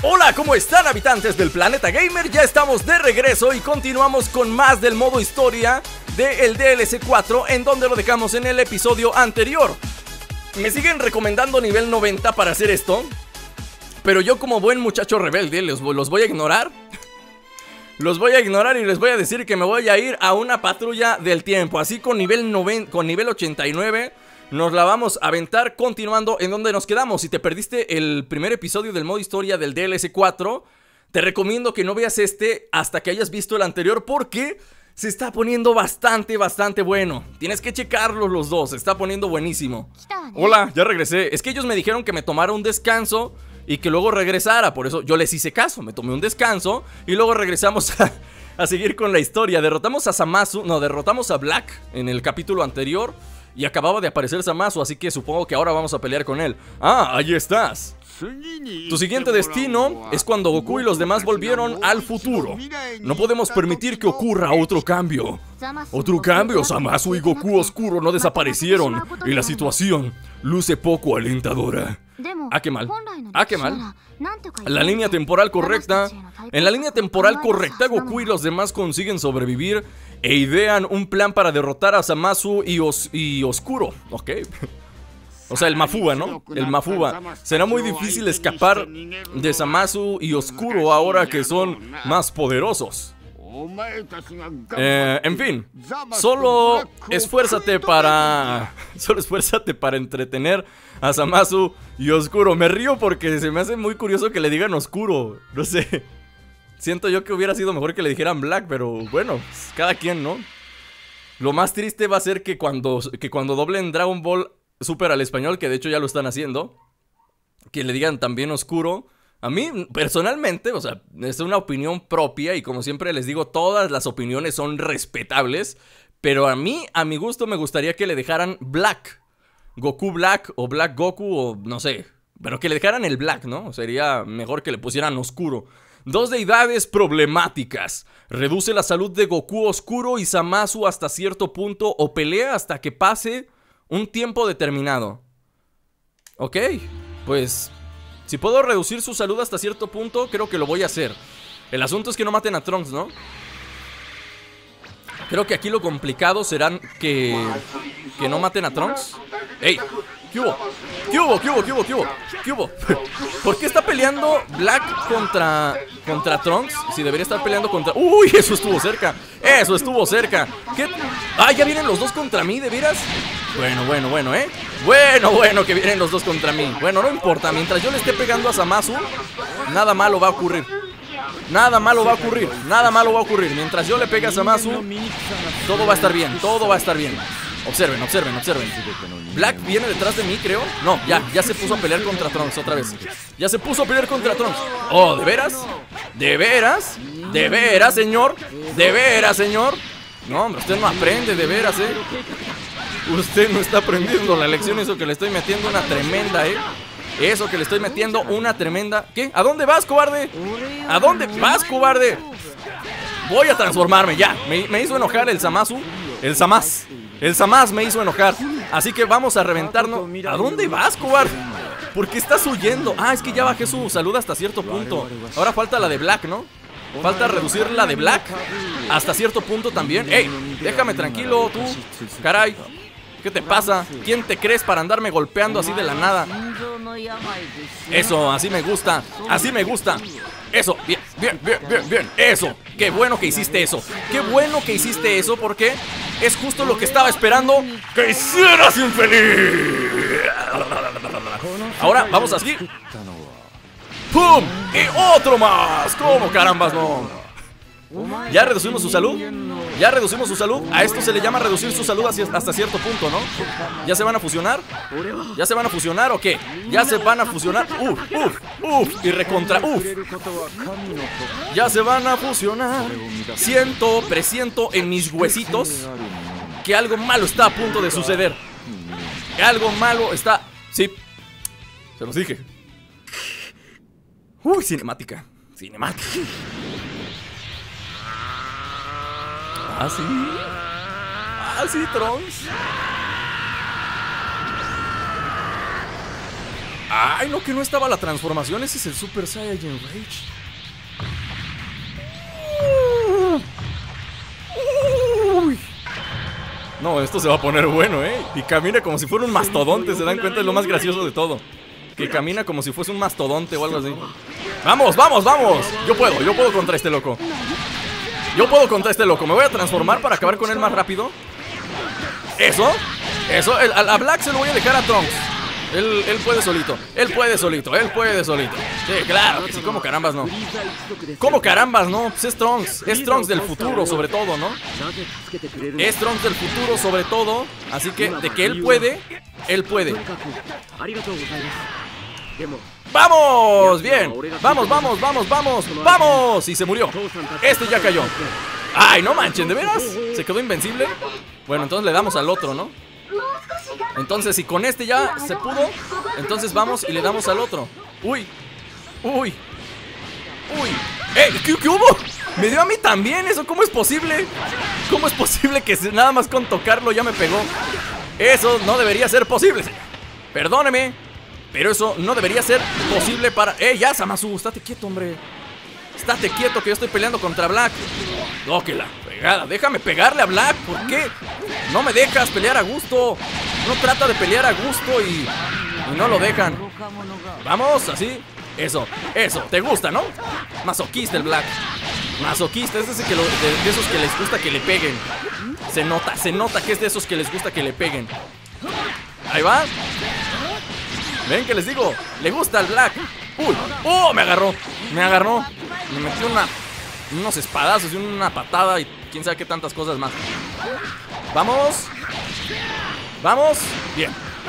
Hola, ¿cómo están, habitantes del planeta gamer? Ya estamos de regreso y continuamos con más del modo historia del DLC 4, en donde lo dejamos en el episodio anterior. Me siguen recomendando nivel 90 para hacer esto, pero yo, como buen muchacho rebelde, los voy a ignorar. Los voy a ignorar y les voy a decir que me voy a ir a una patrulla del tiempo. Así con nivel 89 nos la vamos a aventar, continuando en donde nos quedamos. Si te perdiste el primer episodio del modo historia del DLC 4, te recomiendo que no veas este hasta que hayas visto el anterior, porque se está poniendo bastante bueno. Tienes que checarlos los dos, se está poniendo buenísimo. Hola, ya regresé. Es que ellos me dijeron que me tomara un descanso y que luego regresara, por eso yo les hice caso. Me tomé un descanso y luego regresamos a seguir con la historia. Derrotamos a Zamasu, no, derrotamos a Black en el capítulo anterior y acababa de aparecer Zamasu, así que supongo que ahora vamos a pelear con él. Ah, ahí estás. Tu siguiente destino es cuando Goku y los demás volvieron al futuro. No podemos permitir que ocurra otro cambio. Otro cambio, Zamasu y Goku Oscuro no desaparecieron y la situación luce poco alentadora. Ah, qué mal. Ah, qué mal. La línea temporal correcta. En la línea temporal correcta, Goku y los demás consiguen sobrevivir e idean un plan para derrotar a Zamasu y Oscuro. Ok. O sea, el Mafuba, ¿no? El Mafuba. Será muy difícil escapar de Zamasu y Oscuro ahora que son más poderosos. En fin, solo esfuérzate para entretener a Zamasu y Oscuro. Me río porque se me hace muy curioso que le digan Oscuro. No sé. Siento yo que hubiera sido mejor que le dijeran Black, pero bueno, cada quien, ¿no? Lo más triste va a ser que cuando doblen Dragon Ball Super al español, que de hecho ya lo están haciendo, que le digan también Oscuro. A mí, personalmente, o sea, es una opinión propia y como siempre les digo, todas las opiniones son respetables, pero a mí, a mi gusto, me gustaría que le dejaran Black. Goku Black o Black Goku o no sé, pero que le dejaran el Black, ¿no? Sería mejor que le pusieran Oscuro. Dos deidades problemáticas. Reduce la salud de Goku Oscuro y Zamasu hasta cierto punto o pelea hasta que pase un tiempo determinado. Ok, pues si puedo reducir su salud hasta cierto punto, creo que lo voy a hacer. El asunto es que no maten a Trunks, ¿no? Creo que aquí lo complicado será que no maten a Trunks. ¡Ey! ¿Qué hubo? ¿Qué hubo? ¿Qué hubo? ¿Qué hubo? ¿Qué hubo? ¿Qué hubo? ¿Por qué está peleando Black contra Trunks? Si debería estar peleando contra... ¡Uy! Eso estuvo cerca. Eso estuvo cerca. ¿Qué? ¡Ah! ¿Ya vienen los dos contra mí? ¿De veras? Bueno, ¿eh? Bueno, que vienen los dos contra mí. Bueno, no importa. Mientras yo le esté pegando a Zamasu, nada malo va a ocurrir. Nada malo va a ocurrir. Nada malo va a ocurrir. Mientras yo le pegue a Zamasu, todo va a estar bien. Todo va a estar bien. Observen. Black viene detrás de mí, creo. No, ya se puso a pelear contra Trunks otra vez. Ya se puso a pelear contra Trunks. Oh, ¿de veras? ¿De veras? ¿De veras, señor? ¿De veras, señor? No, hombre, usted no aprende, de veras, Usted no está aprendiendo la lección. Eso que le estoy metiendo una tremenda, Eso que le estoy metiendo una tremenda... ¿Qué? ¿A dónde vas, cobarde? ¿A dónde vas, cobarde? Voy a transformarme, ya. Me hizo enojar el Zamasu. El Zamaz me hizo enojar. Así que vamos a reventarnos. ¿A dónde vas, cobarde? ¿Por qué estás huyendo? Ah, es que ya bajé su salud hasta cierto punto. Ahora falta la de Black, ¿no? Falta reducir la de Black hasta cierto punto también. ¡Ey! Déjame tranquilo, tú. Caray. ¿Qué te pasa? ¿Quién te crees para andarme golpeando así de la nada? Eso, así me gusta. Así me gusta. Eso, bien. Eso, qué bueno que hiciste eso. Qué bueno que hiciste eso, porque es justo lo que estaba esperando que hicieras, infeliz. Ahora vamos a seguir. ¡Pum! Y otro más. ¿Cómo carambas no? Ya reducimos su salud. Ya reducimos su salud. A esto se le llama reducir su salud hasta cierto punto, ¿no? ¿Ya se van a fusionar? ¿Ya se van a fusionar o qué? ¿Ya se van a fusionar? Y recontra ya se van a fusionar. Presiento en mis huesitos que algo malo está a punto de suceder. Algo malo está... Sí, se los dije. Cinemática. ¿Ah, sí? ¿Ah, sí, Trunks? Ay, no, que no estaba la transformación. Ese es el Super Saiyan Rage. Uy. No, esto se va a poner bueno, Y camina como si fuera un mastodonte. ¿Se dan cuenta? Es lo más gracioso de todo. Que camina como si fuese un mastodonte o algo así. ¡Vamos, vamos, vamos! Yo puedo contra este loco. Yo puedo contra este loco. Me voy a transformar para acabar con él más rápido. Eso. A Black se lo voy a dejar a Trunks. Él puede solito. Él puede solito. Sí, claro que sí. ¿Cómo carambas no? ¿Cómo carambas no? Pues es Trunks. Es Trunks del futuro, sobre todo, ¿no? Es Trunks del futuro, sobre todo. Así que de que él puede. ¡Vamos! Bien. ¡Vamos! Y se murió. Este ya cayó. ¡Ay, no manchen! ¿De veras? ¿Se quedó invencible? Bueno, entonces le damos al otro, ¿no? Entonces, si con este ya se pudo, entonces vamos y le damos al otro. ¡Uy! ¿Qué hubo? Me dio a mí también eso. ¿Cómo es posible? ¿Cómo es posible que nada más con tocarlo ya me pegó? Eso no debería ser posible, señor. Perdóneme, pero eso no debería ser posible para... ya, Zamasu, estate quieto, hombre. Estate quieto que yo estoy peleando contra Black. No, que la fregada. Déjame pegarle a Black. ¿Por qué? No me dejas pelear a gusto. No trata de pelear a gusto y no lo dejan. Vamos, así. Eso. ¿Te gusta, no? Masoquista el Black. Masoquista, es de esos que les gusta que le peguen. Se nota que es de esos que les gusta que le peguen. Ahí va. Ven que les digo, le gusta al Black. Uy, oh, me agarró. Me metió unos espadazos y una patada y quién sabe qué tantas cosas más. Vamos. Bien.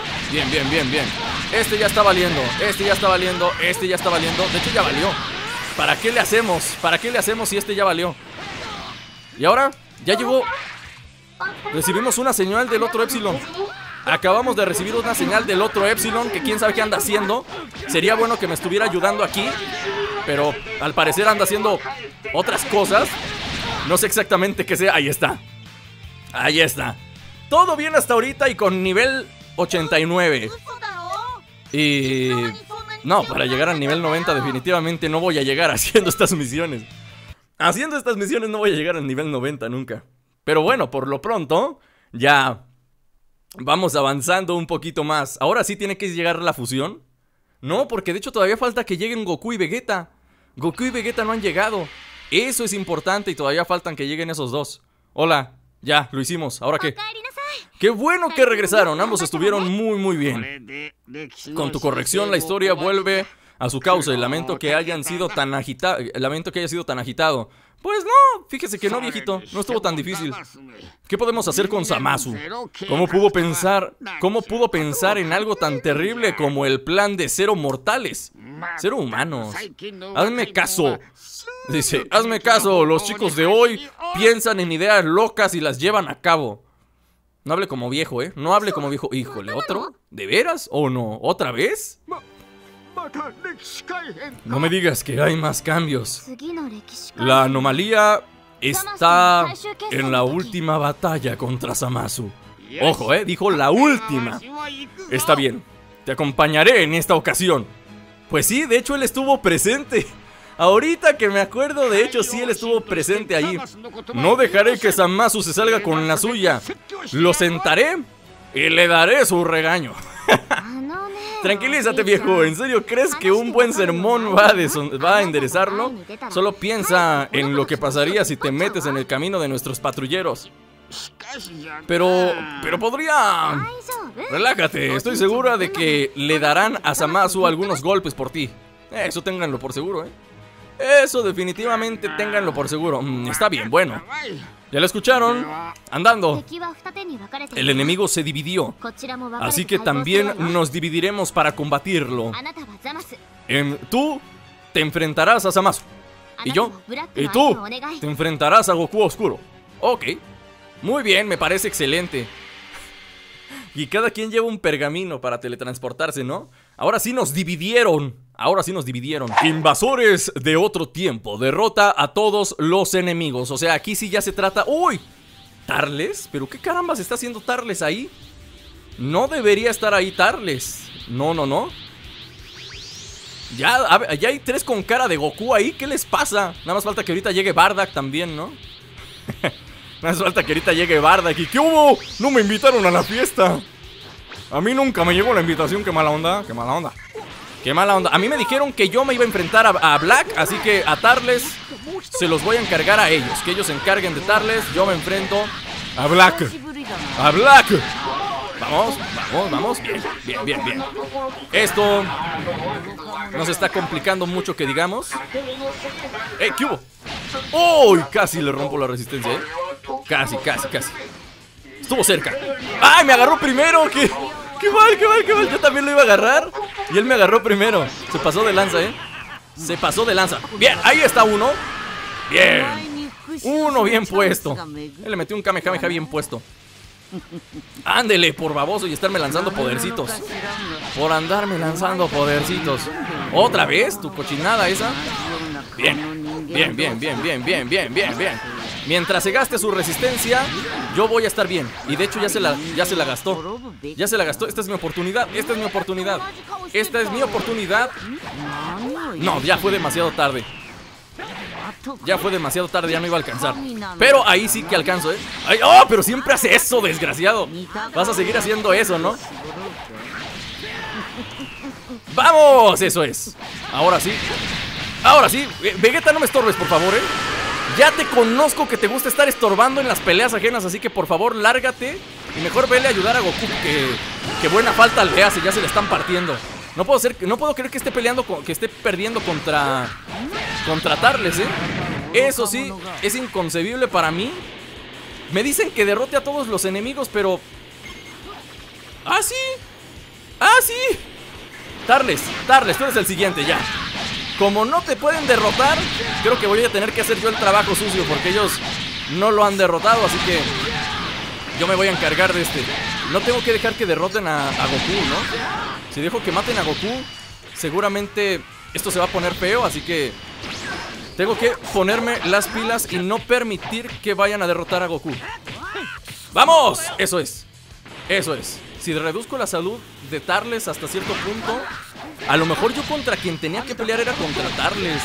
Este ya está valiendo. De hecho ya valió. ¿Para qué le hacemos si este ya valió? Y ahora ya llegó. Recibimos una señal del otro Epsilon. Acabamos de recibir una señal del otro Epsilon, que quién sabe qué anda haciendo. Sería bueno que me estuviera ayudando aquí, pero al parecer anda haciendo otras cosas. No sé exactamente qué sea. Ahí está. Todo bien hasta ahorita y con nivel 89. Y... no, para llegar al nivel 90 definitivamente no voy a llegar haciendo estas misiones. No voy a llegar al nivel 90 nunca. Pero bueno, por lo pronto ya vamos avanzando un poquito más. Ahora sí tiene que llegar la fusión. No, porque de hecho todavía falta que lleguen Goku y Vegeta. Goku y Vegeta no han llegado. Eso es importante y todavía faltan que lleguen esos dos. Hola, ya, lo hicimos. ¿Ahora qué? ¡Qué bueno que regresaron! Ambos estuvieron muy bien. Con tu corrección la historia vuelve a su causa. Y lamento que haya sido tan agitado. Pues no, fíjese que no, viejito. No estuvo tan difícil. ¿Qué podemos hacer con Zamasu? ¿Cómo pudo pensar en algo tan terrible como el plan de Cero Mortales? Cero Humanos. Hazme caso. Dice, hazme caso. Los chicos de hoy piensan en ideas locas y las llevan a cabo. No hable como viejo, No hable como viejo. Híjole, ¿otro? ¿De veras o no? ¿Otra vez? No me digas que hay más cambios. La anomalía está en la última batalla contra Zamasu. Ojo, dijo la última. Está bien, te acompañaré en esta ocasión. Pues sí, de hecho él estuvo presente. Ahorita que me acuerdo, de hecho sí, él estuvo presente ahí. No dejaré que Zamasu se salga con la suya. Lo sentaré y le daré su regaño. Tranquilízate, viejo. ¿En serio crees que un buen sermón va a enderezarlo? Solo piensa en lo que pasaría si te metes en el camino de nuestros patrulleros. Pero podría... Relájate, estoy segura de que le darán a Zamasu algunos golpes por ti. Eso ténganlo por seguro, Eso definitivamente ténganlo por seguro. Está bien, bueno. Ya lo escucharon, andando. El enemigo se dividió, así que también nos dividiremos para combatirlo. Tú te enfrentarás a Zamasu y tú te enfrentarás a Goku Oscuro. Ok, muy bien, me parece excelente. Y cada quien lleva un pergamino para teletransportarse, ¿no? Ahora sí nos dividieron. Invasores de otro tiempo. Derrota a todos los enemigos. O sea, aquí sí ya se trata... ¡Uy! ¿Tarles? ¿Pero qué carambas está haciendo Tarles ahí? No debería estar ahí Tarles. No. Ya hay 3 con cara de Goku ahí. ¿Qué les pasa? Nada más falta que ahorita llegue Bardock también, ¿no? Nada más falta que ahorita llegue Bardock. ¿Y qué hubo? No me invitaron a la fiesta. A mí nunca me llegó la invitación. Qué mala onda, qué mala onda. Qué mala onda. A mí me dijeron que yo me iba a enfrentar a Black, así que a Tarles se los voy a encargar a ellos. Que ellos se encarguen de Tarles. Yo me enfrento a Black. ¡A Black! Vamos, vamos, vamos. Bien, bien, bien, bien. Esto nos está complicando mucho, que digamos. ¿Qué hubo? ¡Uy! Casi le rompo la resistencia, ¿eh? Casi, casi, casi. Estuvo cerca. ¡Ay! Me agarró primero. ¡Qué mal, qué mal, qué mal! Yo también lo iba a agarrar y él me agarró primero. Se pasó de lanza, ¿eh? Se pasó de lanza. Bien, ahí está uno. Bien. Uno bien puesto. Él le metió un Kamehameha bien puesto. Ándele, por baboso y estarme lanzando podercitos. Por andarme lanzando podercitos. ¿Otra vez? ¿Tu cochinada esa? Bien, bien, bien, bien, bien, bien, bien, bien, bien. Mientras se gaste su resistencia, yo voy a estar bien. Y de hecho ya se la gastó. Ya se la gastó. Esta es mi oportunidad. Esta es mi oportunidad. Esta es mi oportunidad. No, ya fue demasiado tarde. Ya fue demasiado tarde, ya no iba a alcanzar. Pero ahí sí que alcanzo, ¿eh? Ay, ¡oh! Pero siempre hace eso, desgraciado. Vas a seguir haciendo eso, ¿no? ¡Vamos! Eso es. Ahora sí. Ahora sí. Vegeta, no me estorbes, por favor, ¿eh? Ya te conozco que te gusta estar estorbando en las peleas ajenas, así que por favor, lárgate. Y mejor vele a ayudar a Goku, que buena falta le hace, ya se le están partiendo. No puedo creer que esté peleando, que esté perdiendo contra Tarles, ¿eh? Eso sí, es inconcebible para mí. Me dicen que derrote a todos los enemigos, pero... ¡Ah, sí! ¡Ah, sí! Tarles, tú eres el siguiente, ya. Como no te pueden derrotar, creo que voy a tener que hacer yo el trabajo sucio, porque ellos no lo han derrotado, así que yo me voy a encargar de este. No tengo que dejar que derroten a Goku, ¿no? Si dejo que maten a Goku, seguramente esto se va a poner feo, así que tengo que ponerme las pilas y no permitir que vayan a derrotar a Goku. ¡Vamos! Eso es. Eso es. Si reduzco la salud de Tarles hasta cierto punto, a lo mejor yo contra quien tenía que pelear era contra Tarles.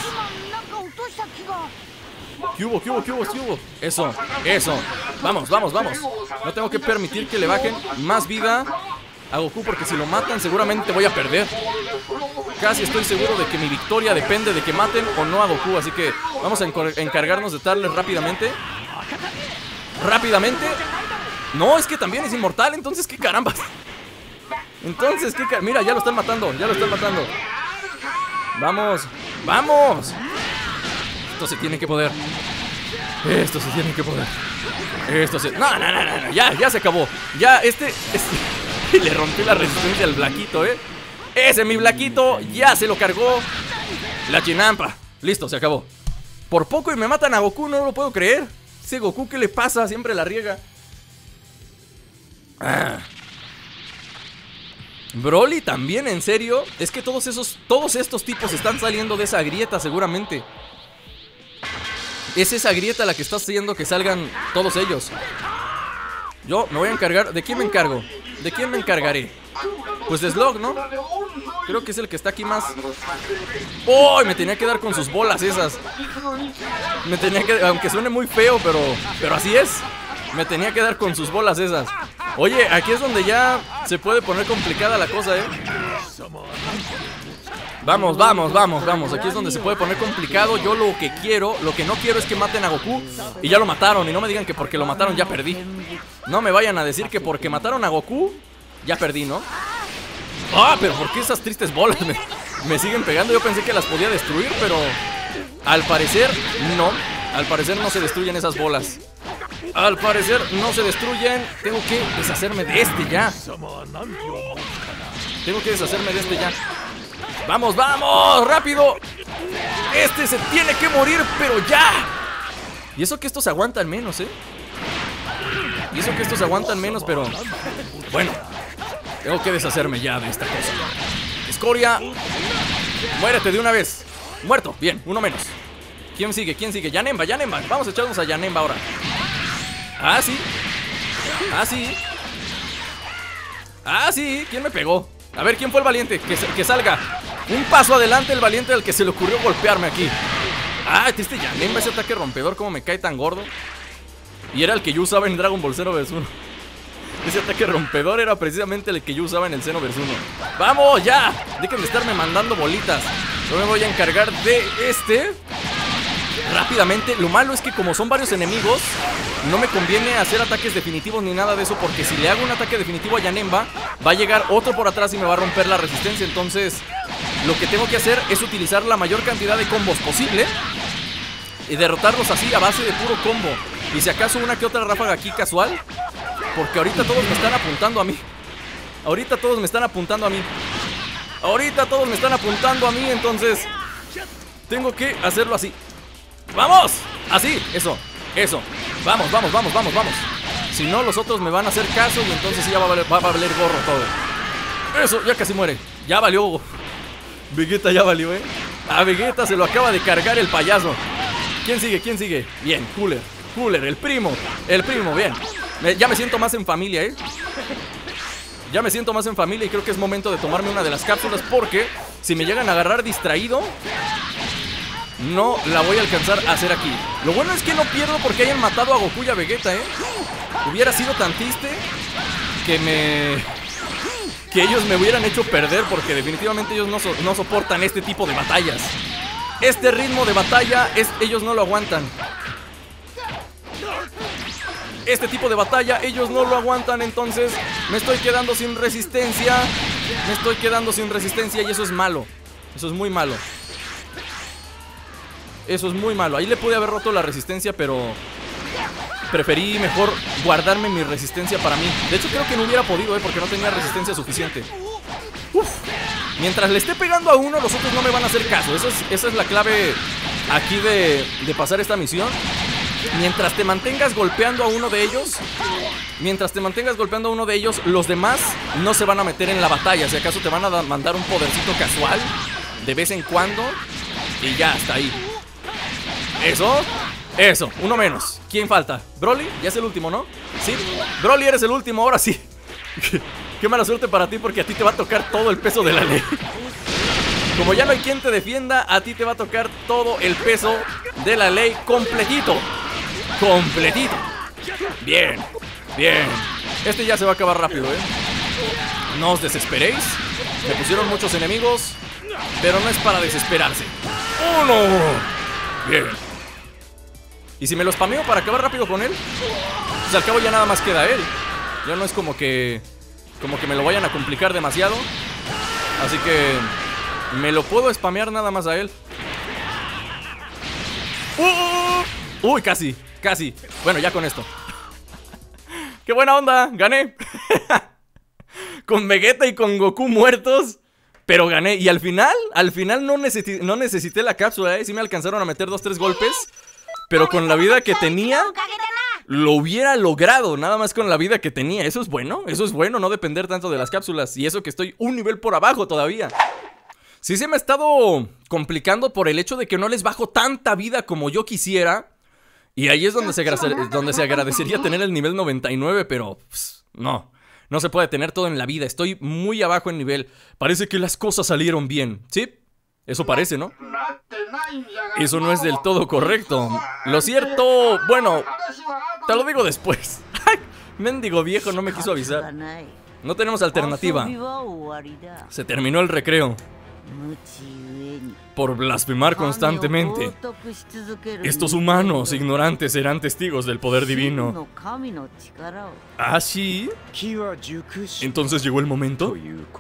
¿Qué hubo? ¿Qué hubo? ¿Qué hubo? ¿Qué hubo? Eso, eso. Vamos, vamos, vamos. No tengo que permitir que le bajen más vida a Goku, porque si lo matan seguramente voy a perder. Casi estoy seguro de que mi victoria depende de que maten o no a Goku. Así que vamos a encargarnos de Tarles rápidamente. Rápidamente. No, es que también es inmortal. Entonces, ¿qué carambas? Entonces, ¿qué carambas? Mira, ya lo están matando. Ya lo están matando. Vamos, vamos. Esto se tiene que poder. Esto se tiene que poder. Esto se... No, no, no, no. Ya se acabó. Ya, le rompí la resistencia al Blaquito, ¿eh? Ese mi Blaquito ya se lo cargó la chinampa. Listo, se acabó. Por poco y me matan a Goku, no lo puedo creer. Ese Goku, ¿qué le pasa? Siempre la riega. Broly también, ¿en serio? Es que todos estos tipos están saliendo de esa grieta seguramente. Es esa grieta la que está haciendo que salgan todos ellos. Yo me voy a encargar... ¿De quién me encargo? ¿De quién me encargaré? Pues de Slug, ¿no? Creo que es el que está aquí más... ¡Oh! Me tenía que dar con sus bolas esas. Me tenía que... Aunque suene muy feo, pero así es. Me tenía que dar con sus bolas esas. Oye, aquí es donde ya se puede poner complicada la cosa, ¿eh? Vamos, vamos, vamos, vamos. Aquí es donde se puede poner complicado. Yo lo que no quiero es que maten a Goku. Y ya lo mataron. Y no me digan que porque lo mataron ya perdí. No me vayan a decir que porque mataron a Goku ya perdí, ¿no? ¡Ah! Pero ¿por qué esas tristes bolas me siguen pegando? Yo pensé que las podía destruir, pero al parecer no. Al parecer no se destruyen esas bolas. Al parecer no se destruyen. Tengo que deshacerme de este ya. Tengo que deshacerme de este ya. ¡Vamos, vamos! ¡Rápido! Este se tiene que morir, pero ya. Y eso que estos aguantan menos, ¿eh? Y eso que estos aguantan menos, pero... Bueno, tengo que deshacerme ya de esta cosa. Escoria, muérete de una vez. Muerto, bien, uno menos. ¿Quién sigue? ¿Quién sigue? Janemba, Janemba. Vamos a echarnos a Janemba ahora. Ah, sí. Ah, sí. Ah, sí. ¿Quién me pegó? A ver, ¿quién fue el valiente? Que salga. Un paso adelante el valiente al que se le ocurrió golpearme aquí. Ah, este Janemba, ese ataque rompedor, como me cae tan gordo. Y era el que yo usaba en Dragon Ball Xenoverse 1. Ese ataque rompedor era precisamente el que yo usaba en el Xenoverse 1. ¡Vamos, ya! Dejen de estarme mandando bolitas. Yo me voy a encargar de este rápidamente. Lo malo es que como son varios enemigos, no me conviene hacer ataques definitivos ni nada de eso, porque si le hago un ataque definitivo a Janemba, va a llegar otro por atrás y me va a romper la resistencia. Entonces lo que tengo que hacer es utilizar la mayor cantidad de combos posible y derrotarlos así a base de puro combo. Y si acaso una que otra ráfaga aquí casual, porque ahorita todos me están apuntando a mí. Ahorita todos me están apuntando a mí. Ahorita todos me están apuntando a mí, entonces tengo que hacerlo así. ¡Vamos! Así, eso, eso. Vamos, vamos, vamos, vamos, vamos. Si no, los otros me van a hacer caso y entonces sí ya va a valer gorro todo. Eso, ya casi muere. Ya valió. Vegeta ya valió, A Vegeta se lo acaba de cargar el payaso. ¿Quién sigue? ¿Quién sigue? Bien, Cooler, el primo, bien. Ya me siento más en familia, Ya me siento más en familia y creo que es momento de tomarme una de las cápsulas, porque si me llegan a agarrar distraído, no la voy a alcanzar a hacer aquí. Lo bueno es que no pierdo porque hayan matado a Goku y a Vegeta, Hubiera sido tan triste que ellos me hubieran hecho perder, porque definitivamente ellos no soportan este tipo de batallas. Este ritmo de batalla, ellos no lo aguantan. Este tipo de batalla, ellos no lo aguantan, entonces me estoy quedando sin resistencia. Me estoy quedando sin resistencia y eso es malo. Eso es muy malo. Eso es muy malo. Ahí le pude haber roto la resistencia, pero preferí mejor guardarme mi resistencia para mí. De hecho creo que no hubiera podido, porque no tenía resistencia suficiente. Uf. Mientras le esté pegando a uno, los otros no me van a hacer caso. Esa es la clave aquí de pasar esta misión. Mientras te mantengas golpeando a uno de ellos, los demás no se van a meter en la batalla. Si acaso te van a mandar un podercito casual de vez en cuando y ya, hasta ahí. Eso, uno menos. ¿Quién falta? ¿Broly? Ya es el último, ¿no? Sí, Broly, eres el último, ahora sí. Qué mala suerte para ti, porque a ti te va a tocar todo el peso de la ley. Como ya no hay quien te defienda, a ti te va a tocar todo el peso de la ley completito. Completito. Bien, bien. Este ya se va a acabar rápido, No os desesperéis. Me pusieron muchos enemigos, pero no es para desesperarse. ¡Uno! Bien. ¿Y si me lo spameo para acabar rápido con él? Pues al cabo ya nada más queda él. Ya no es como que me lo vayan a complicar demasiado. Así que me lo puedo spamear nada más a él. Uy, casi. Bueno, ya con esto. ¡Qué buena onda! Gané. Con Vegeta y con Goku muertos, pero gané. Y al final no necesité la cápsula, Sí me alcanzaron a meter 2-3 golpes, pero con la vida que tenía lo hubiera logrado, nada más con la vida que tenía. Eso es bueno, no depender tanto de las cápsulas. Y eso que estoy un nivel por abajo todavía. Sí se me ha estado complicando por el hecho de que no les bajo tanta vida como yo quisiera. Y ahí es donde se agradecería tener el nivel 99, pero no se puede tener todo en la vida. Estoy muy abajo en nivel. Parece que las cosas salieron bien, ¿sí? Eso parece, ¿no? Eso no es del todo correcto. Lo cierto, bueno, te lo digo después. Mendigo viejo, no me quiso avisar. No tenemos alternativa. Se terminó el recreo. Por blasfemar constantemente, estos humanos ignorantes serán testigos del poder divino. ¿Ah, sí? ¿Entonces llegó el momento?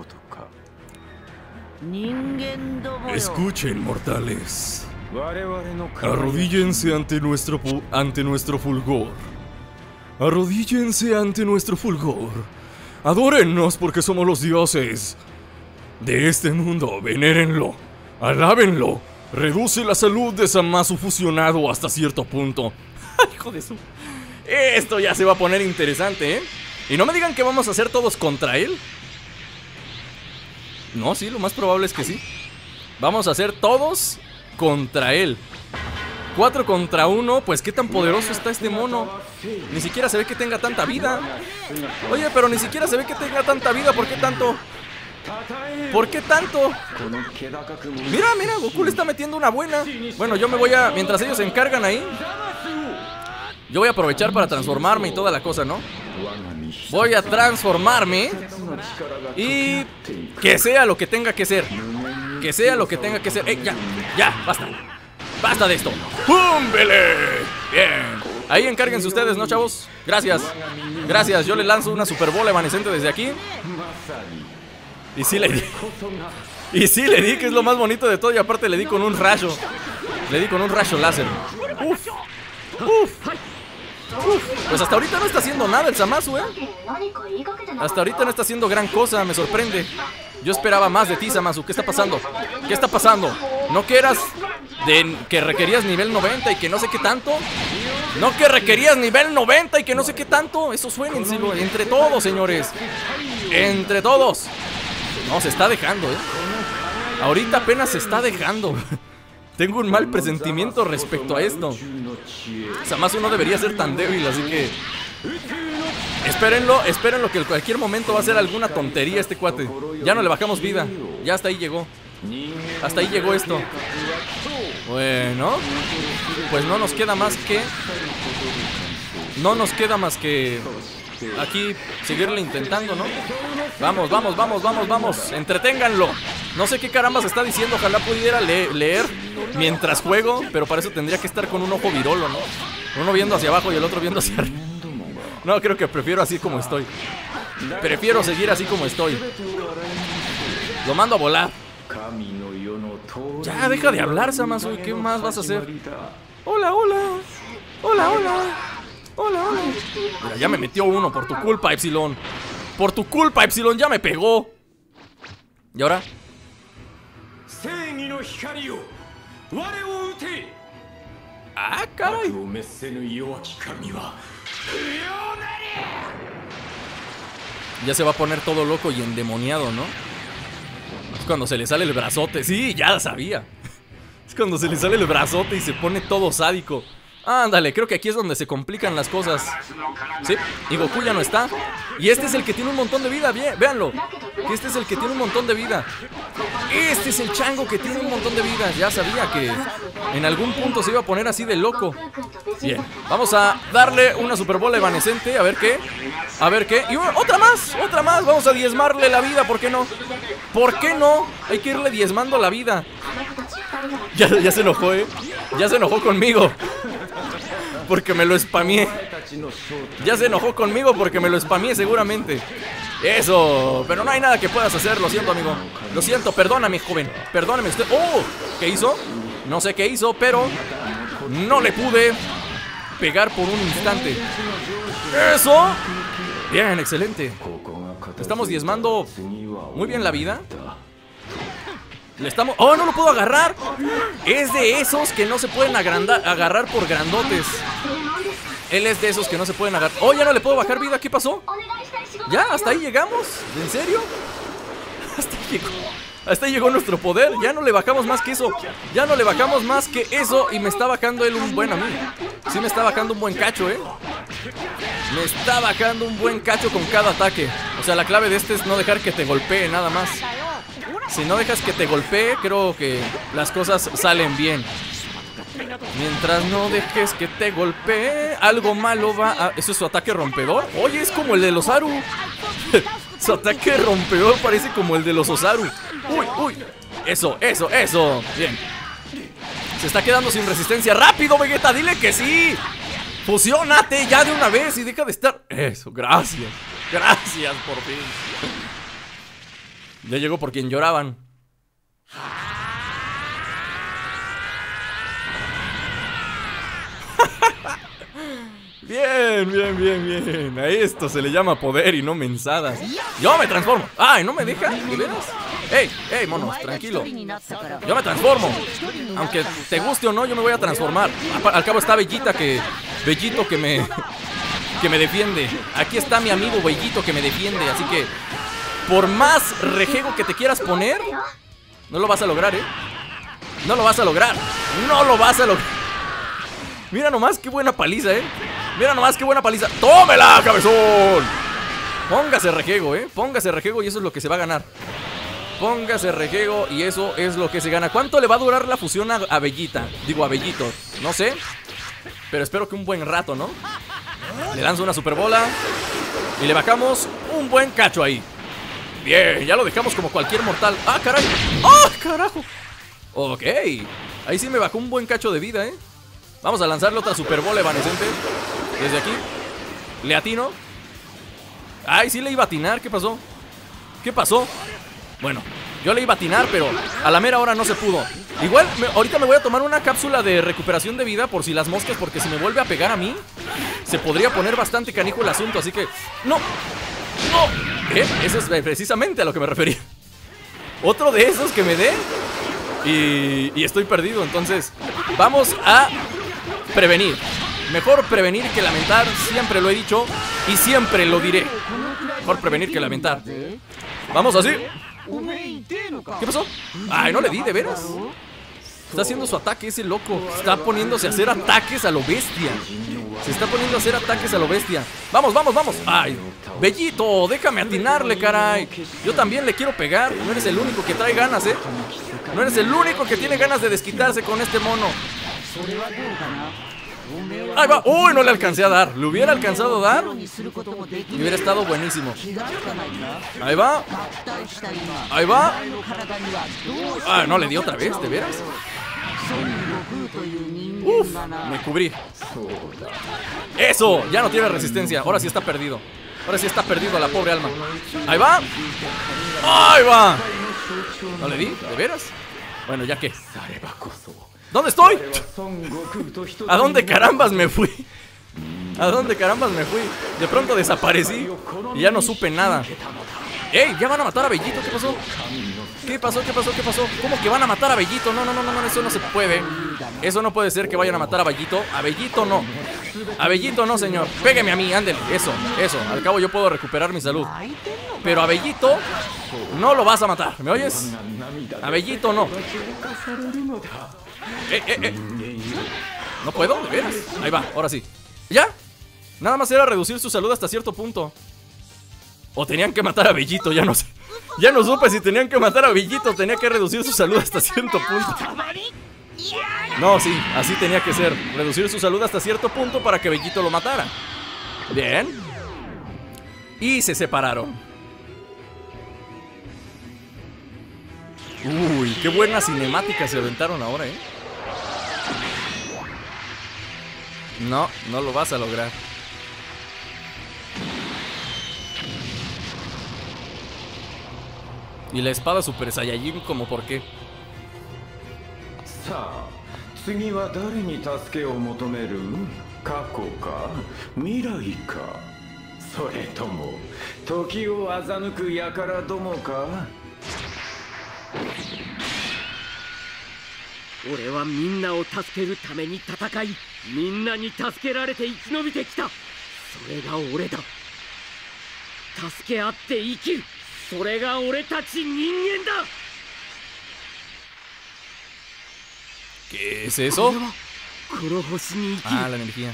Escuchen, mortales. Arrodíllense ante nuestro fulgor. Arrodíllense ante nuestro fulgor. Adórennos porque somos los dioses de este mundo. Venérenlo. Alábenlo. Reduce la salud de Zamasu fusionado hasta cierto punto. Hijo de su... Esto ya se va a poner interesante, Y no me digan que vamos a hacer todos contra él. No, sí, lo más probable es que sí. Vamos a hacer todos contra él. 4 contra 1, pues qué tan poderoso está este mono. Ni siquiera se ve que tenga tanta vida. Oye, pero ni siquiera se ve que tenga tanta vida. ¿Por qué tanto? ¿Por qué tanto? Mira, mira, Goku le está metiendo una buena. Bueno, yo me voy a... Mientras ellos se encargan ahí, yo voy a aprovechar para transformarme y toda la cosa, ¿no? Voy a transformarme y que sea lo que tenga que ser. Que sea lo que tenga que ser. Ya, ya, basta. Basta de esto. ¡Púmbele! Bien. Ahí encárguense ustedes, ¿no, chavos? Gracias. Gracias, yo le lanzo una super bola evanescente desde aquí. Y sí le di. Y sí le di, que es lo más bonito de todo. Y aparte le di con un rayo. Le di con un rayo láser. Uf. Uf. Pues hasta ahorita no está haciendo nada el Zamasu, Hasta ahorita no está haciendo gran cosa, me sorprende. Yo esperaba más de ti, Zamasu. ¿Qué está pasando? ¿Qué está pasando? ¿No que eras que requerías nivel 90 y que no sé qué tanto? ¿No que requerías nivel 90 y que no sé qué tanto? Eso suénenselo entre todos, señores. Entre todos. No, se está dejando, Ahorita apenas se está dejando. Tengo un mal presentimiento respecto a esto. Zamasu no debería ser tan débil, así que espérenlo que en cualquier momento va a hacer alguna tontería este cuate. Ya no le bajamos vida. Ya hasta ahí llegó. Hasta ahí llegó esto. Bueno, pues no nos queda más que... No nos queda más que... aquí seguirle intentando, ¿no? Vamos, vamos, vamos, vamos, vamos. Entreténganlo. No sé qué carambas está diciendo. Ojalá pudiera leer mientras juego, pero para eso tendría que estar con un ojo virolo, ¿no? Uno viendo hacia abajo y el otro viendo hacia arriba. No, creo que prefiero así como estoy. Prefiero seguir así como estoy. Lo mando a volar. Ya, deja de hablar, Zamasu. ¿Qué más vas a hacer? Hola, hola. Hola, hola. Hola, hola. Mira, ya me metió uno por tu culpa, Epsilon. Por tu culpa, Epsilon, ya me pegó. ¿Y ahora? Ah, caray. Ya se va a poner todo loco y endemoniado, ¿no? Es cuando se le sale el brazote. Sí, ya sabía. Es cuando se le sale el brazote y se pone todo sádico. Ándale, creo que aquí es donde se complican las cosas. Sí, y Goku ya no está. Y este es el que tiene un montón de vida, bien, véanlo. Este es el que tiene un montón de vida. Este es el chango que tiene un montón de vida. Ya sabía que en algún punto se iba a poner así de loco. Bien, vamos a darle una super bola evanescente. A ver qué. A ver qué. Y otra más, otra más. Vamos a diezmarle la vida, ¿por qué no? ¿Por qué no? Hay que irle diezmando la vida. Ya se enojó, ya se enojó conmigo. Porque me lo spameé. Ya se enojó conmigo porque me lo spameé seguramente. Eso, pero no hay nada que puedas hacer, lo siento, amigo. Lo siento, perdóname, joven. Perdóname usted. ¡Oh! ¿Qué hizo? No sé qué hizo, pero no le pude pegar por un instante. ¡Eso! Bien, excelente. Estamos diezmando muy bien la vida. Le estamos... ¡Oh, no lo puedo agarrar! Es de esos que no se pueden agarrar por grandotes. Él es de esos que no se pueden agarrar. ¡Oh, ya no le puedo bajar vida! ¿Qué pasó? ¿Ya? ¿Hasta ahí llegamos? ¿En serio? Hasta ahí llegó nuestro poder. Ya no le bajamos más que eso. Ya no le bajamos más que eso. Y me está bajando él un buen a mí. Sí me está bajando un buen cacho, Me está bajando un buen cacho con cada ataque. O sea, la clave de este es no dejar que te golpee nada más. Si no dejas que te golpee, creo que las cosas salen bien. Mientras no dejes que te golpee, algo malo va a... ¿Eso es su ataque rompedor? Oye, es como el de los Osaru. Su ataque rompedor parece como el de los Osaru. Uy, uy. Eso, eso, eso. Bien. Se está quedando sin resistencia. ¡Rápido, Vegeta! ¡Dile que sí! ¡Fusiónate ya de una vez y deja de estar... Eso, gracias. Gracias, por fin. Ya llegó por quien lloraban. Bien, bien, bien, bien. A esto se le llama poder y no mensadas. Yo me transformo. Ay, ¿no me deja? ¿De veras? Ey, ey, monos, tranquilo. Yo me transformo. Aunque te guste o no, yo me voy a transformar. Al cabo está Bellito que me defiende. Aquí está mi amigo Bellito que me defiende. Así que por más rejego que te quieras poner, no lo vas a lograr, No lo vas a lograr. No lo vas a lograr. Mira nomás qué buena paliza, Mira nomás qué buena paliza. ¡Tómela, cabezón! Póngase rejego, Póngase rejego y eso es lo que se va a ganar. Póngase rejego y eso es lo que se gana. ¿Cuánto le va a durar la fusión a Bellita? Digo, a Bellito, no sé, pero espero que un buen rato, ¿no? Le lanzo una super bola y le bajamos un buen cacho ahí. Bien, ya lo dejamos como cualquier mortal. ¡Ah, caray! ¡Ah, carajo! Ok, ahí sí me bajó un buen cacho de vida, ¿eh? Vamos a lanzarle otra super bola evanescente desde aquí. Le atino. Ay, sí le iba a atinar, ¿qué pasó? ¿Qué pasó? Bueno, yo le iba a atinar, pero a la mera hora no se pudo. Igual, ahorita me voy a tomar una cápsula de recuperación de vida por si las moscas, porque si me vuelve a pegar a mí, se podría poner bastante canijo el asunto, así que... ¡No! ¡No! Eso es precisamente a lo que me refería. Otro de esos que me dé y estoy perdido, entonces vamos a prevenir. Mejor prevenir que lamentar, siempre lo he dicho y siempre lo diré. Mejor prevenir que lamentar. Vamos así. ¿Qué pasó? Ay, no le di, ¿de veras? Está haciendo su ataque ese loco. Está poniéndose a hacer ataques a lo bestia. Se está poniendo a hacer ataques a lo bestia. Vamos, vamos, vamos. Ay, Bellito, déjame atinarle, caray. Yo también le quiero pegar. No eres el único que trae ganas, ¿eh? No eres el único que tiene ganas de desquitarse con este mono. Ahí va. Uy, no le alcancé a dar. ¿Le hubiera alcanzado a dar? Y hubiera estado buenísimo. Ahí va. Ahí va. Ah, no le di otra vez, ¿de veras? Uf, me cubrí. Eso, ya no tiene resistencia. Ahora sí está perdido. Ahora sí está perdido la pobre alma. Ahí va. Ahí va. ¿No le di? ¿De veras? Bueno, ya que. ¿Dónde estoy? ¿A dónde carambas me fui? ¿A dónde carambas me fui? De pronto desaparecí y ya no supe nada. ¡Ey! ¿Ya van a matar a Bellito? ¿Qué pasó? ¿Qué pasó? ¿Qué pasó? ¿Qué pasó? ¿Cómo que van a matar a Bellito? No, no, no, no, eso no se puede. Eso no puede ser que vayan a matar a Bellito. A Bellito no. A Bellito no, señor. Pégueme a mí, ándele. Eso, eso. Al cabo yo puedo recuperar mi salud. Pero a Bellito no lo vas a matar. ¿Me oyes? A Bellito no. No puedo, ¿de veras? Ahí va, ahora sí. ¿Ya? Nada más era reducir su salud hasta cierto punto. O tenían que matar a Bellito, ya no sé. Ya no supe si tenían que matar a Bellito. Tenía que reducir su salud hasta cierto punto. No, sí, así tenía que ser. Reducir su salud hasta cierto punto para que Bellito lo matara. Bien. Y se separaron. Uy, qué buena cinemática se aventaron ahora, ¿eh? No, no lo vas a lograr. Y la espada Super Saiyajin, ¿como por qué? ¿Qué es eso? Ah, la energía.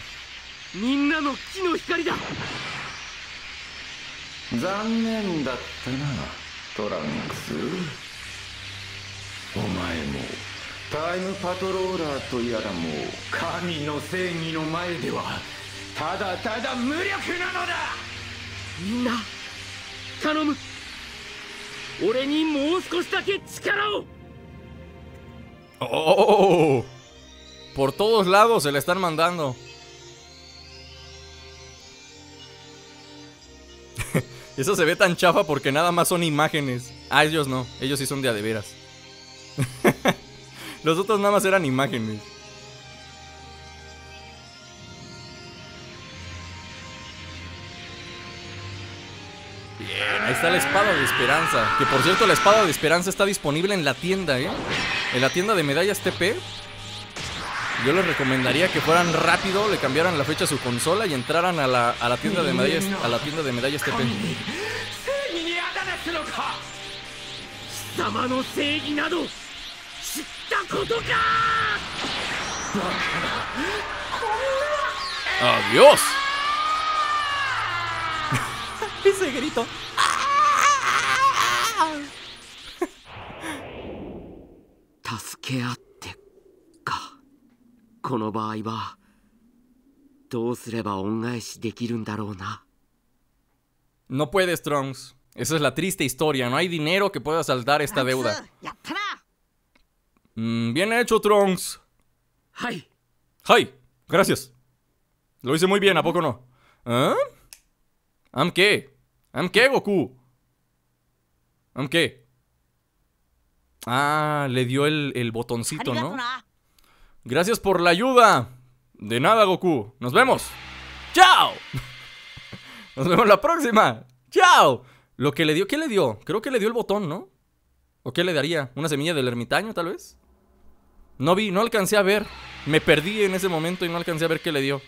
Oh, por todos lados se le están mandando. Eso se ve tan chafa porque nada más son imágenes. Ah, ellos no, ellos sí son de a de veras. Los otros nada más eran imágenes. Bien, ahí está la espada de esperanza. Que por cierto, la espada de esperanza está disponible en la tienda, ¿eh? En la tienda de medallas TP. Yo les recomendaría que fueran rápido, le cambiaran la fecha a su consola y entraran a la tienda de medallas, a la tienda de medallas TP. ¡Adiós! Ese grito. け合ってか。この場合はどうすれば恩返しできるんだろうな。 No puedes, Trunks. Esa es la triste historia. No hay dinero que pueda saldar esta deuda. Bien hecho, Trunks. ¡Ay! ¡Ay! Gracias. Lo hice muy bien, ¿a poco no? ¿Ah? ¿Am qué? ¿Am qué, Goku? ¿Am qué? Ah, le dio el botoncito, ¿no? Gracias por la ayuda. De nada, Goku. Nos vemos. ¡Chao! Nos vemos la próxima. ¡Chao! Lo que le dio, ¿qué le dio? Creo que le dio el botón, ¿no? ¿O qué le daría? ¿Una semilla del ermitaño, tal vez? No vi, no alcancé a ver. Me perdí en ese momento y no alcancé a ver qué le dio.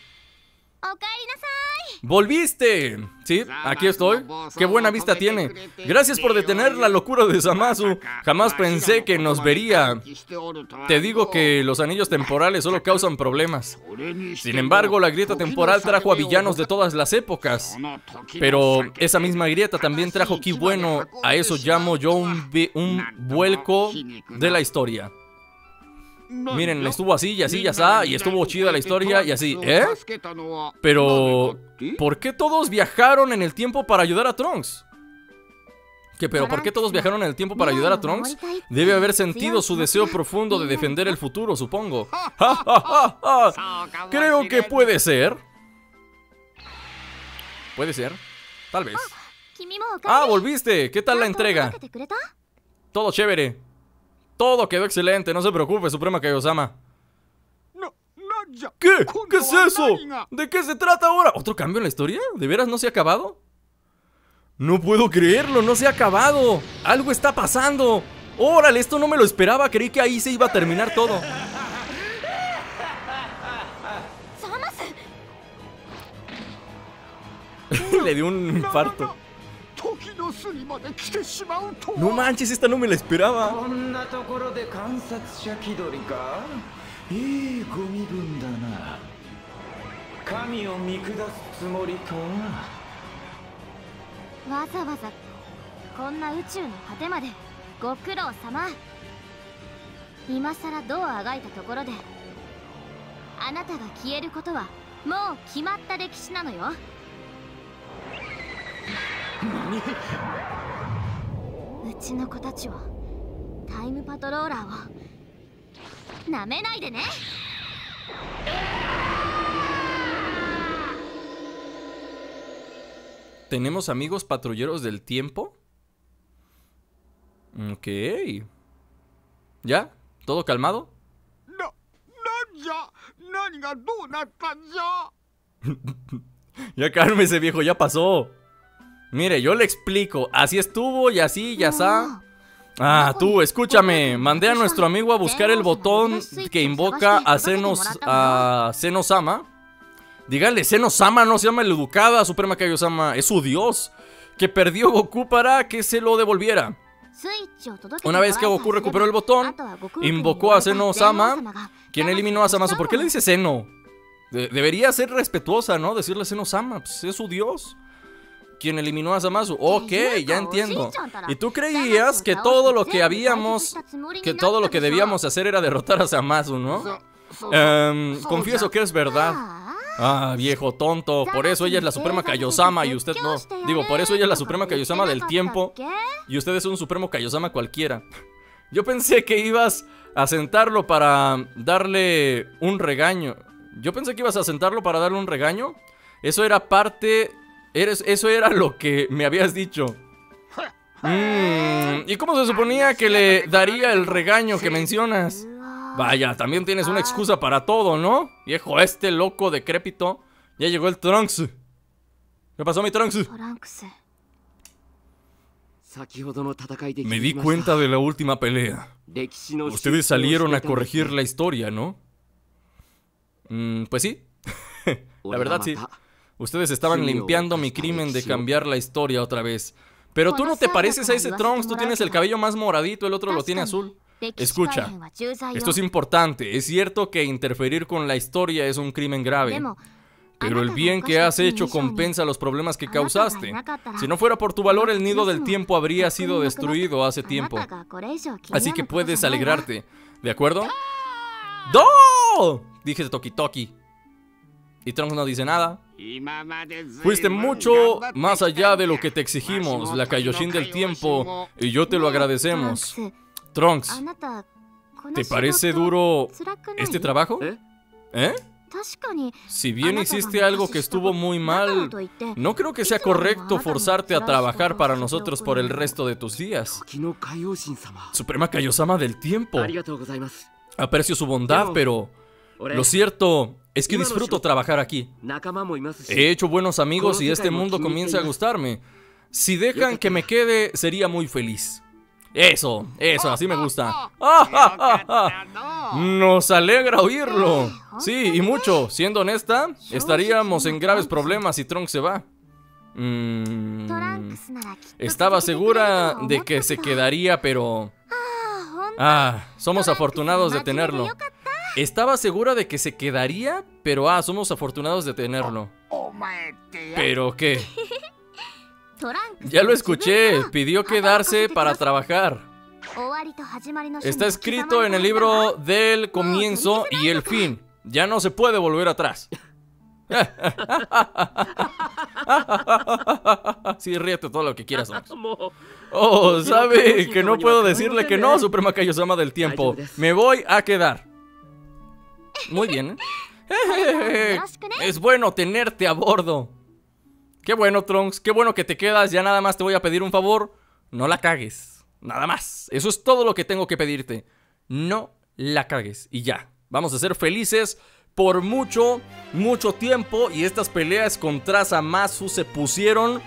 ¡Volviste! Sí, aquí estoy. ¡Qué buena vista tiene! Gracias por detener la locura de Zamasu. Jamás pensé que nos vería. Te digo que los anillos temporales solo causan problemas. Sin embargo, la grieta temporal trajo a villanos de todas las épocas. Pero esa misma grieta también trajo ki bueno. A eso llamo yo un vuelco de la historia. Miren, estuvo así y así y así, y estuvo chida la historia y así, ¿eh? Pero, ¿por qué todos viajaron en el tiempo para ayudar a Trunks? ¿Pero por qué todos viajaron en el tiempo para ayudar a Trunks? Debe haber sentido su deseo profundo de defender el futuro, supongo. ¡Ja, ja, ja, ja! Creo que puede ser. Puede ser, tal vez. Ah, volviste, ¿qué tal la entrega? Todo chévere. Todo quedó excelente, no se preocupe, Suprema Kaiosama. ¿Qué? ¿Qué es eso? ¿De qué se trata ahora? ¿Otro cambio en la historia? ¿De veras no se ha acabado? No puedo creerlo, no se ha acabado. Algo está pasando. Órale, esto no me lo esperaba, creí que ahí se iba a terminar todo. Le dio un infarto. No manches, esta no me la esperaba. ¿Tenemos amigos patrulleros del tiempo? Ok. ¿Ya? ¿Todo calmado? Ya cálmese, viejo, ya pasó. Mire, yo le explico. Así estuvo y así y asá. Ah, tú, escúchame. Mandé a nuestro amigo a buscar el botón que invoca a Zeno-sama. Dígale, Zeno-sama, no se llama el educada, Suprema Kaiosama. Es su dios, que perdió Goku para que se lo devolviera. Una vez que Goku recuperó el botón, invocó a Zeno-sama, quien eliminó a Zamasu. ¿Por qué le dice Zeno? Debería ser respetuosa, ¿no? Decirle Zeno-sama, pues es su dios, quien eliminó a Zamasu. Ok, ya entiendo. Y tú creías que todo lo que debíamos hacer era derrotar a Zamasu, ¿no? Confieso que es verdad. Ah, viejo tonto. Por eso ella es la Suprema Kaiosama y usted no. Digo, por eso ella es la Suprema Kaiosama del tiempo y usted es un Supremo Kaiosama cualquiera. Yo pensé que ibas a sentarlo para darle un regaño. Eso era parte... Eso era lo que me habías dicho. ¿Y cómo se suponía que le daría el regaño que mencionas? Vaya, también tienes una excusa para todo, ¿no? Viejo, loco decrépito. Ya llegó el Trunks. ¿Qué pasó, mi Trunks? Me di cuenta de la última pelea. Ustedes salieron a corregir la historia, ¿no? Pues sí. La verdad, sí. Ustedes estaban limpiando mi crimen de cambiar la historia otra vez. Pero tú no te pareces a ese Trunks. Tú tienes el cabello más moradito, el otro lo tiene azul. Escucha, esto es importante. Es cierto que interferir con la historia es un crimen grave, pero el bien que has hecho compensa los problemas que causaste. Si no fuera por tu valor, el nido del tiempo habría sido destruido hace tiempo. Así que puedes alegrarte. ¿De acuerdo? ¡Do! Dije Toki Toki. Y Trunks no dice nada. Fuiste mucho más allá de lo que te exigimos, la Kaioshin del tiempo, y yo te lo agradecemos. Trunks, ¿te parece duro este trabajo? ¿Eh? Si bien hiciste algo que estuvo muy mal, no creo que sea correcto forzarte a trabajar para nosotros por el resto de tus días. Suprema Kaiosama del tiempo. Aprecio su bondad, pero lo cierto es que disfruto trabajar aquí. He hecho buenos amigos y este mundo comienza a gustarme. Si dejan que me quede, sería muy feliz. Eso, así me gusta. Nos alegra oírlo. Sí, y mucho. Siendo honesta, estaríamos en graves problemas si Trunks se va. Estaba segura de que se quedaría, pero... somos afortunados de tenerlo. Estaba segura de que se quedaría, pero somos afortunados de tenerlo. ¿Pero qué? Ya lo escuché, pidió quedarse para trabajar. Está escrito en el libro del comienzo y el fin. Ya no se puede volver atrás. Sí, ríete todo lo que quieras. Oh, sabe que no puedo decirle que no, Suprema Kaiosama del tiempo. Me voy a quedar. Muy bien, ¿eh? Es bueno tenerte a bordo. Qué bueno, Trunks, qué bueno que te quedas. Ya nada más te voy a pedir un favor. No la cagues, nada más. Eso es todo lo que tengo que pedirte. No la cagues y ya. Vamos a ser felices por mucho, mucho tiempo. Y estas peleas contra Zamasu se pusieron...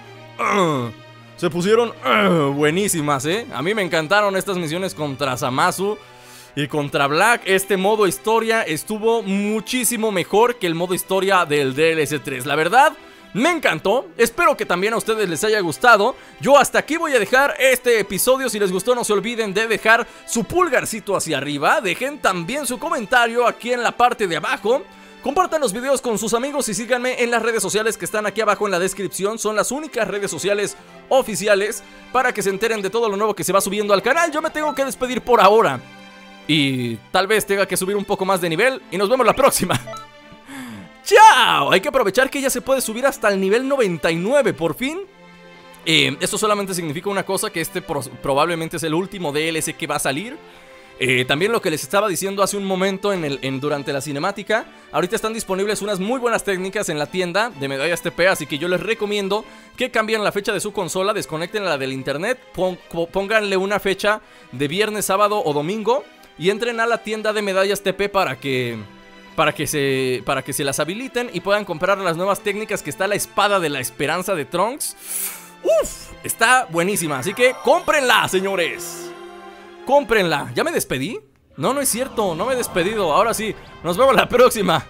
buenísimas, ¿eh? A mí me encantaron estas misiones contra Zamasu y contra Black. Este modo historia estuvo muchísimo mejor que el modo historia del DLC 3. La verdad, me encantó. Espero que también a ustedes les haya gustado. Yo hasta aquí voy a dejar este episodio. Si les gustó, no se olviden de dejar su pulgarcito hacia arriba. Dejen también su comentario aquí en la parte de abajo. Compartan los videos con sus amigos y síganme en las redes sociales que están aquí abajo en la descripción. Son las únicas redes sociales oficiales para que se enteren de todo lo nuevo que se va subiendo al canal. Yo me tengo que despedir por ahora y tal vez tenga que subir un poco más de nivel. Y nos vemos la próxima. ¡Chao! Hay que aprovechar que ya se puede subir hasta el nivel 99 por fin. Esto solamente significa una cosa, que este probablemente es el último DLC que va a salir. También lo que les estaba diciendo hace un momento durante la cinemática. Ahorita están disponibles unas muy buenas técnicas en la tienda de medallas TP. Así que yo les recomiendo que cambien la fecha de su consola, desconecten la del internet, pónganle una fecha de viernes, sábado o domingo y entren a la tienda de medallas TP para que se las habiliten y puedan comprar las nuevas técnicas. Que está la espada de la esperanza de Trunks. ¡Uf! Está buenísima, así que cómprenla, señores. Cómprenla. ¿Ya me despedí? No, no es cierto, no me he despedido. Ahora sí, nos vemos la próxima.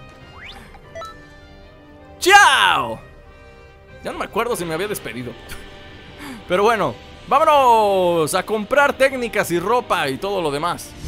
¡Chao! Ya no me acuerdo si me había despedido. Pero bueno, vámonos a comprar técnicas y ropa y todo lo demás.